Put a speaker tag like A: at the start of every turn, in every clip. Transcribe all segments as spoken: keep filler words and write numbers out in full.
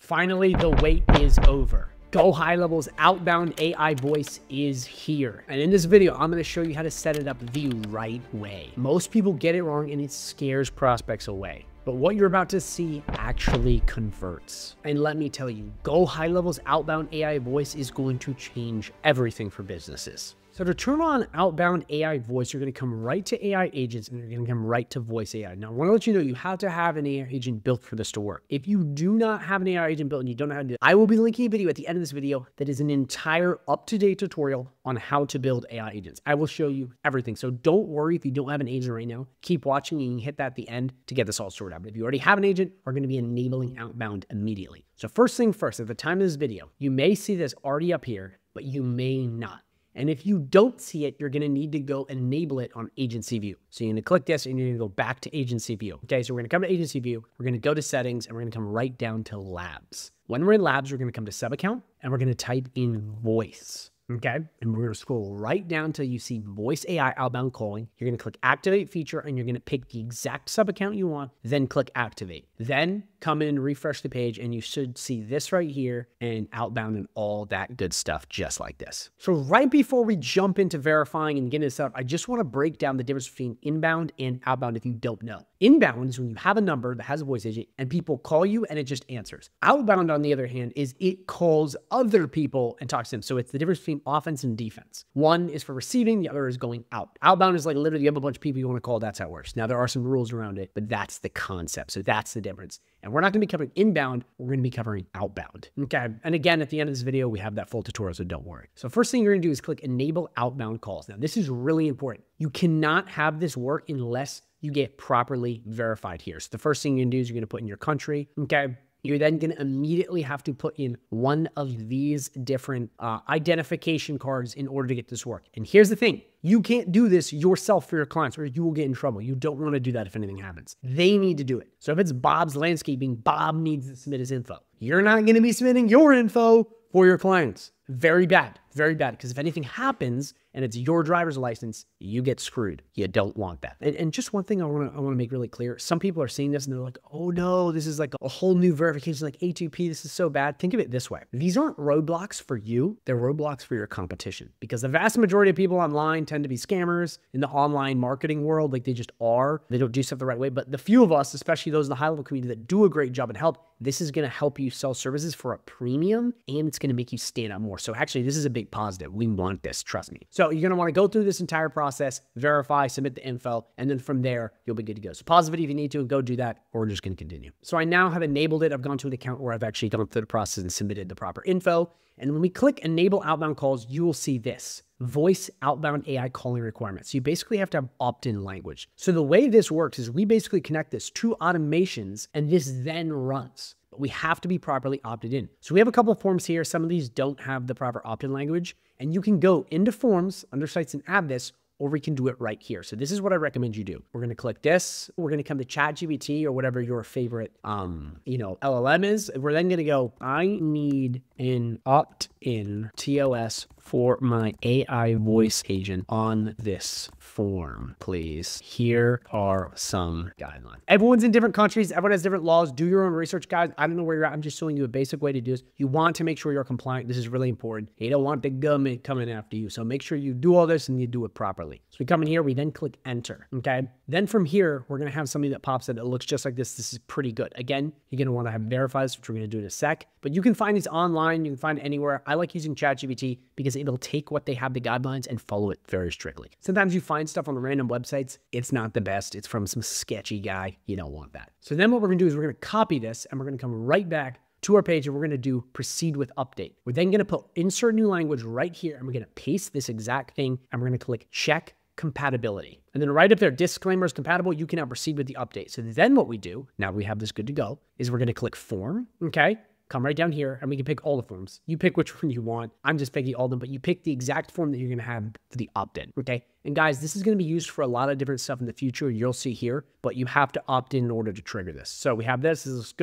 A: Finally, the wait is over. GoHighLevel's Outbound A I voice is here. And in this video, I'm going to show you how to set it up the right way. Most people get it wrong and it scares prospects away. But what you're about to see actually converts. And let me tell you, GoHighLevel's Outbound A I voice is going to change everything for businesses. So to turn on Outbound A I voice, you're going to come right to A I agents and you're going to come right to voice A I. Now, I want to let you know you have to have an A I agent built for this to work. If you do not have an A I agent built and you don't know how to do it, I will be linking a video at the end of this video that is an entire up-to-date tutorial on how to build A I agents. I will show you everything. So don't worry if you don't have an agent right now. Keep watching and you can hit that at the end to get this all sorted out. But if you already have an agent, we're going to be enabling Outbound immediately. So first thing first, at the time of this video, you may see this already up here, but you may not. And if you don't see it, you're going to need to go enable it on Agency View. So you're going to click this and you're going to go back to Agency View. Okay, so we're going to come to Agency View. We're going to go to Settings and we're going to come right down to Labs. When we're in Labs, we're going to come to Sub Account and we're going to type in Voice. Okay, and we're going to scroll right down till you see Voice A I Outbound Calling. You're going to click Activate Feature and you're going to pick the exact sub account you want, then click Activate. Then come in, refresh the page, and you should see this right here and Outbound and all that good stuff just like this. So right before we jump into verifying and getting this up, I just want to break down the difference between inbound and outbound if you don't know. Inbound is when you have a number that has a voice agent and people call you and it just answers. Outbound, on the other hand, is it calls other people and talks to them. So it's the difference between offense and defense. One is for receiving, the other is going out. Outbound is like literally you have a bunch of people you want to call, that's how it works. Now there are some rules around it, but that's the concept. So that's the difference. And we're not going to be covering inbound, we're going to be covering outbound. Okay. And again, at the end of this video, we have that full tutorial, so don't worry. So first thing you're going to do is click Enable Outbound Calls. Now this is really important. You cannot have this work unless you get properly verified here. So the first thing you're going to do is you're going to put in your country. Okay. You're then going to immediately have to put in one of these different uh, identification cards in order to get this work. And here's the thing. You can't do this yourself for your clients or you will get in trouble. You don't want to do that if anything happens. They need to do it. So if it's Bob's Landscaping, Bob needs to submit his info. You're not going to be submitting your info for your clients. Very bad. Very bad. Because if anything happens and it's your driver's license, you get screwed. You don't want that. And, and just one thing I want to I want to make really clear. Some people are seeing this and they're like, oh no, this is like a whole new verification, like A two P. This is so bad. Think of it this way. These aren't roadblocks for you. They're roadblocks for your competition. Because the vast majority of people online tend to be scammers in the online marketing world. Like they just are. They don't do stuff the right way. But the few of us, especially those in the high level community that do a great job and help, this is going to help you sell services for a premium and it's going to make you stand out more. So actually, this is a big positive. We want this, trust me. So you're going to want to go through this entire process, verify, submit the info, and then from there, you'll be good to go. So pause the video if you need to and go do that, or we're just going to continue. So I now have enabled it. I've gone to an account where I've actually gone through the process and submitted the proper info. And when we click Enable Outbound Calls, you will see this. Voice Outbound A I Calling Requirements. So you basically have to have opt-in language. So the way this works is we basically connect this to automations and this then runs. But we have to be properly opted in. So we have a couple of forms here. Some of these don't have the proper opt-in language. And you can go into Forms, under Sites, and add this, or we can do it right here. So this is what I recommend you do. We're going to click this. We're going to come to ChatGPT or whatever your favorite, um, you know, L L M is. We're then going to go, I need an opt-in T O S for my A I voice agent on this form, please. Here are some guidelines. Everyone's in different countries. Everyone has different laws. Do your own research, guys. I don't know where you're at. I'm just showing you a basic way to do this. You want to make sure you're compliant. This is really important. You don't want the government coming after you. So make sure you do all this and you do it properly. So we come in here, we then click enter, okay? Then from here, we're gonna have something that pops in that looks just like this. This is pretty good. Again, you're gonna wanna have verifies, which we're gonna do in a sec, but you can find these online, you can find it anywhere. I like using ChatGPT because it'll take what they have the guidelines and follow it very strictly. Sometimes you find stuff on random websites, it's not the best. It's from some sketchy guy. You don't want that. So then what we're gonna do is we're gonna copy this and we're gonna come right back to our page and we're going to do proceed with update. We're then going to put insert new language right here and we're going to paste this exact thing and we're going to click check compatibility. And then right up there, disclaimer is compatible. You can now proceed with the update. So then what we do, now we have this good to go, is we're going to click form. Okay. Come right down here and we can pick all the forms. You pick which one you want. I'm just picking all of them, but you pick the exact form that you're going to have for the opt-in. Okay. And guys, this is going to be used for a lot of different stuff in the future. You'll see here, but you have to opt in in order to trigger this. So we have this. This is good.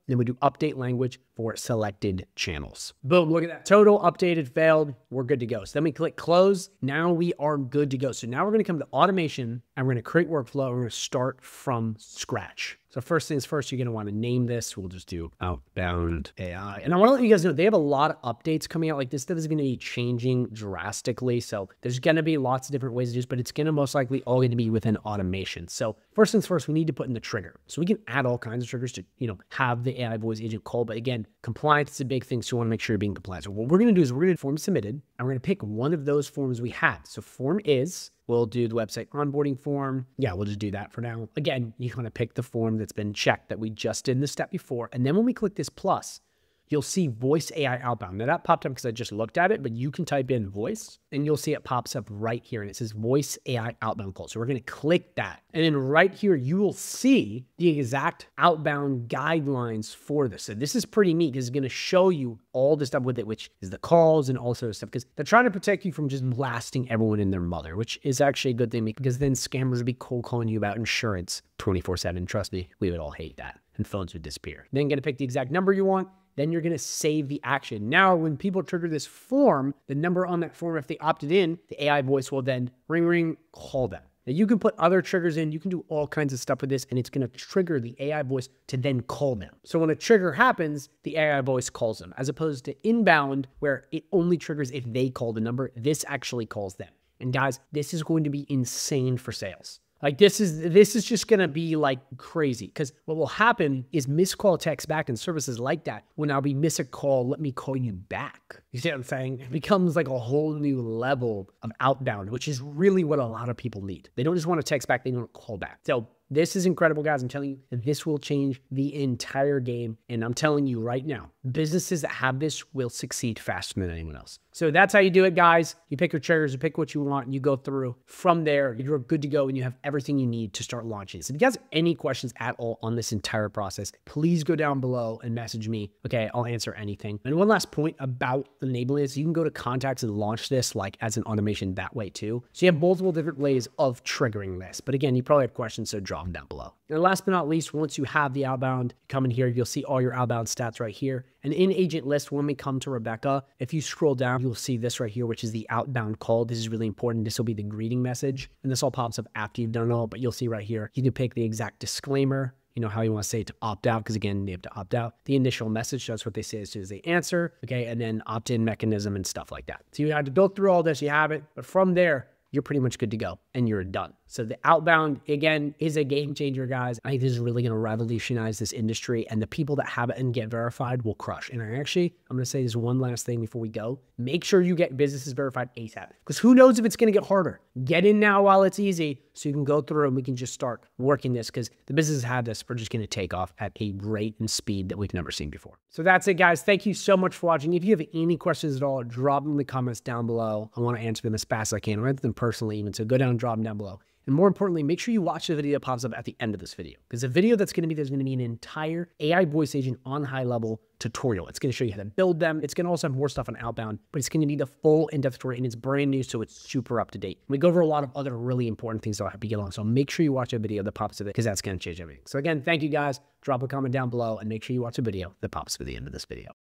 A: Then we do update language for selected channels. Boom, look at that. Total updated failed. We're good to go. So then we click close. Now we are good to go. So now we're going to come to automation and we're going to create workflow. And we're going to start from scratch. So first things first, you're going to want to name this. We'll just do Outbound A I. And I want to let you guys know they have a lot of updates coming out. Like this stuff is going to be changing drastically. So there's going to be lots of different ways to do this, but it's going to most likely all going to be within automation. So first things first, we need to put in the trigger. So we can add all kinds of triggers to, you know, have the A I voice agent call. But again, compliance is a big thing. So you want to make sure you're being compliant. So what we're going to do is we're going to form submitted and we're going to pick one of those forms we had. So form is, we'll do the website onboarding form. Yeah, we'll just do that for now. Again, you want to pick the form that's been checked that we just did in the step before. And then when we click this plus, you'll see voice A I outbound. Now that popped up because I just looked at it, but you can type in voice and you'll see it pops up right here and it says voice A I outbound call. So we're going to click that. And then right here, you will see the exact outbound guidelines for this. So this is pretty neat because it's going to show you all the stuff with it, which is the calls and all sorts of stuff, because they're trying to protect you from just blasting everyone and their mother, which is actually a good thing because then scammers would be cold calling you about insurance twenty-four seven. Trust me, we would all hate that and phones would disappear. Then you're going to pick the exact number you want. Then you're going to save the action. Now, when people trigger this form, the number on that form, if they opted in, the A I voice will then ring, ring, call them. Now, you can put other triggers in. You can do all kinds of stuff with this, and it's going to trigger the A I voice to then call them. So when a trigger happens, the A I voice calls them, as opposed to inbound, where it only triggers if they call the number. This actually calls them. And guys, this is going to be insane for sales. Like this is this is just going to be like crazy, because what will happen is missed call text back and services like that will now be miss a call, let me call you back. You see what I'm saying? It becomes like a whole new level of outbound, which is really what a lot of people need. They don't just want to text back, they want to call back. So this is incredible, guys. I'm telling you, this will change the entire game. And I'm telling you right now, businesses that have this will succeed faster than anyone else. So that's how you do it, guys. You pick your triggers, you pick what you want, and you go through. From there, you're good to go, and you have everything you need to start launching. So if you guys have any questions at all on this entire process, please go down below and message me. Okay, I'll answer anything. And one last point about enabling this, you can go to contacts and launch this like as an automation that way too. So you have multiple different ways of triggering this. But again, you probably have questions, so drop them down below. And last but not least, once you have the outbound, come in here, you'll see all your outbound stats right here. And in agent list, when we come to Rebecca, if you scroll down, you'll see this right here, which is the outbound call. This is really important. This will be the greeting message. And this all pops up after you've done it all, but you'll see right here, you can pick the exact disclaimer, you know, how you want to say it to opt out, because again, they have to opt out. The initial message, that's what they say as soon as they answer, okay? And then opt-in mechanism and stuff like that. So you had to go through all this, you have it, but from there, you're pretty much good to go and you're done. So the outbound, again, is a game changer, guys. I think this is really going to revolutionize this industry, and the people that have it and get verified will crush. And I actually, I'm going to say this one last thing before we go. Make sure you get businesses verified ASAP, because who knows if it's going to get harder. Get in now while it's easy so you can go through and we can just start working this, because the businesses have this. We're just going to take off at a rate and speed that we've never seen before. So that's it, guys. Thank you so much for watching. If you have any questions at all, drop them in the comments down below. I want to answer them as fast as I can. I answer them personally even, so go down and drop them down below. And more importantly, make sure you watch the video that pops up at the end of this video, because the video that's going to be, there's going to be an entire A I voice agent on high level tutorial. It's going to show you how to build them. It's going to also have more stuff on Outbound, but it's going to need a full in-depth tutorial, and it's brand new, so it's super up to date. We go over a lot of other really important things that I'll help you get along. So make sure you watch a video that pops up, because that's going to change everything. So again, thank you guys. Drop a comment down below and make sure you watch a video that pops up at the end of this video.